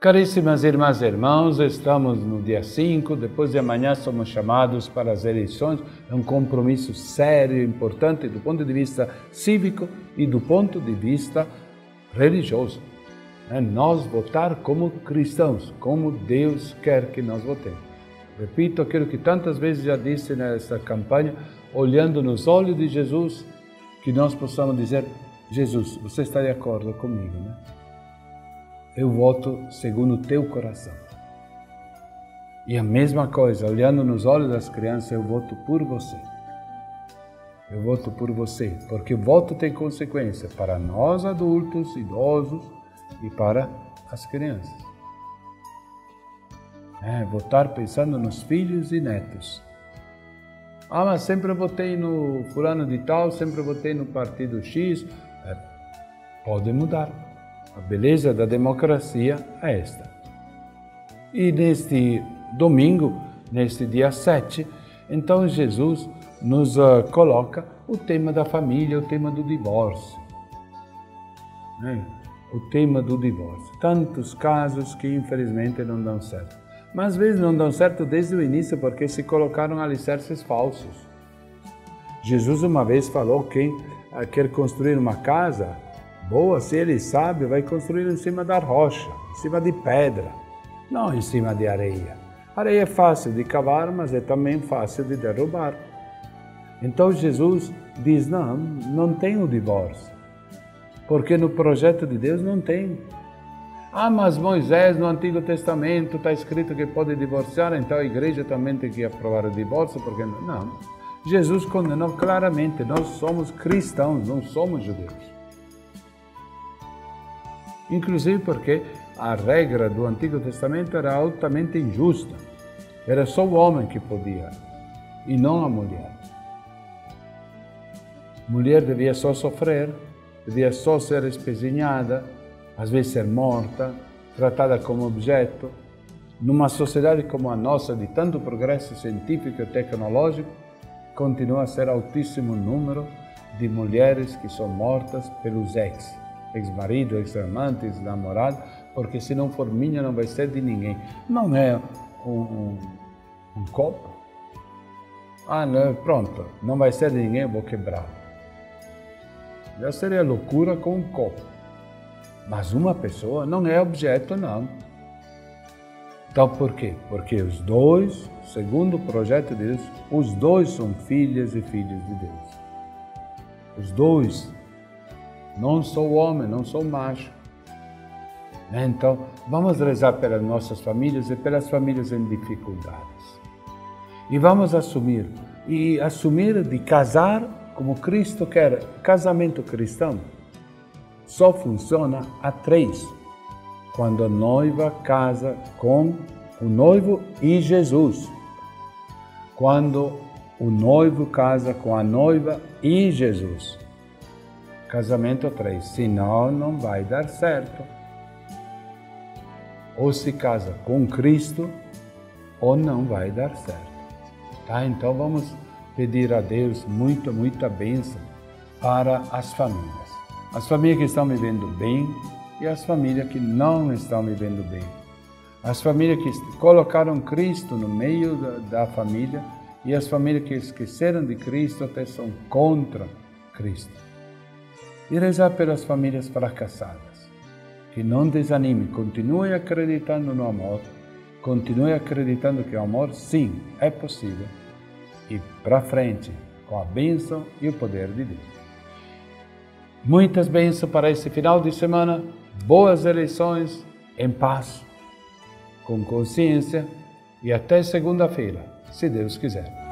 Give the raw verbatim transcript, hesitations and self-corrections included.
Caríssimas irmãs e irmãos, estamos no dia cinco, depois de amanhã somos chamados para as eleições. É um compromisso sério e importante do ponto de vista cívico e do ponto de vista religioso. É nós votar como cristãos, como Deus quer que nós votemos. Repito aquilo que tantas vezes já disse nessa campanha, olhando nos olhos de Jesus, que nós possamos dizer: Jesus, você está de acordo comigo, né? Eu voto segundo o teu coração. E a mesma coisa, olhando nos olhos das crianças, eu voto por você. Eu voto por você, porque o voto tem consequência para nós adultos, idosos e para as crianças. É, votar pensando nos filhos e netos. Ah, mas sempre votei no fulano de tal, sempre votei no partido X. É, pode mudar. A beleza da democracia é esta. E neste domingo, neste dia sete, então Jesus nos uh, coloca o tema da família, o tema do divórcio. Né? O tema do divórcio. Tantos casos que infelizmente não dão certo. Mas às vezes não dão certo desde o início porque se colocaram alicerces falsos. Jesus uma vez falou que quem uh, quer construir uma casa boa, se ele sabe, vai construir em cima da rocha, em cima de pedra, não em cima de areia. Areia é fácil de cavar, mas é também fácil de derrubar. Então Jesus diz, não, não tem o divórcio, porque no projeto de Deus não tem. Ah, mas Moisés no Antigo Testamento está escrito que pode divorciar, então a igreja também tem que aprovar o divórcio, porque não? Não. Jesus condenou claramente, nós somos cristãos, não somos judeus. Inclusive porque a regra do Antigo Testamento era altamente injusta. Era só o homem que podia, e não a mulher. A mulher devia só sofrer, devia só ser espezinhada, às vezes ser morta, tratada como objeto. Numa sociedade como a nossa, de tanto progresso científico e tecnológico, continua a ser altíssimo número de mulheres que são mortas pelos ex. Ex-marido, ex-amante, ex-namorado, porque se não for minha não vai ser de ninguém. Não é um, um, um copo. Ah, não, pronto, não vai ser de ninguém, eu vou quebrar. Já seria loucura com um copo. Mas uma pessoa não é objeto, não. Então por quê? Porque os dois, segundo o projeto de Deus, os dois são filhas e filhos de Deus. Os dois. Não sou homem, não sou macho. Então, vamos rezar pelas nossas famílias e pelas famílias em dificuldades. E vamos assumir, e assumir de casar como Cristo quer. Casamento cristão só funciona a três, quando a noiva casa com o noivo e Jesus. Quando o noivo casa com a noiva e Jesus. Casamento três, senão não vai dar certo. Ou se casa com Cristo, ou não vai dar certo. Tá? Então vamos pedir a Deus muita, muita bênção para as famílias. As famílias que estão vivendo bem e as famílias que não estão vivendo bem. As famílias que colocaram Cristo no meio da, da família e as famílias que esqueceram de Cristo até são contra Cristo. E rezar pelas famílias fracassadas. Que não desanime, continue acreditando no amor, continue acreditando que o amor, sim, é possível. E para frente, com a bênção e o poder de Deus. Muitas bênçãos para esse final de semana, boas eleições, em paz, com consciência e até segunda-feira, se Deus quiser.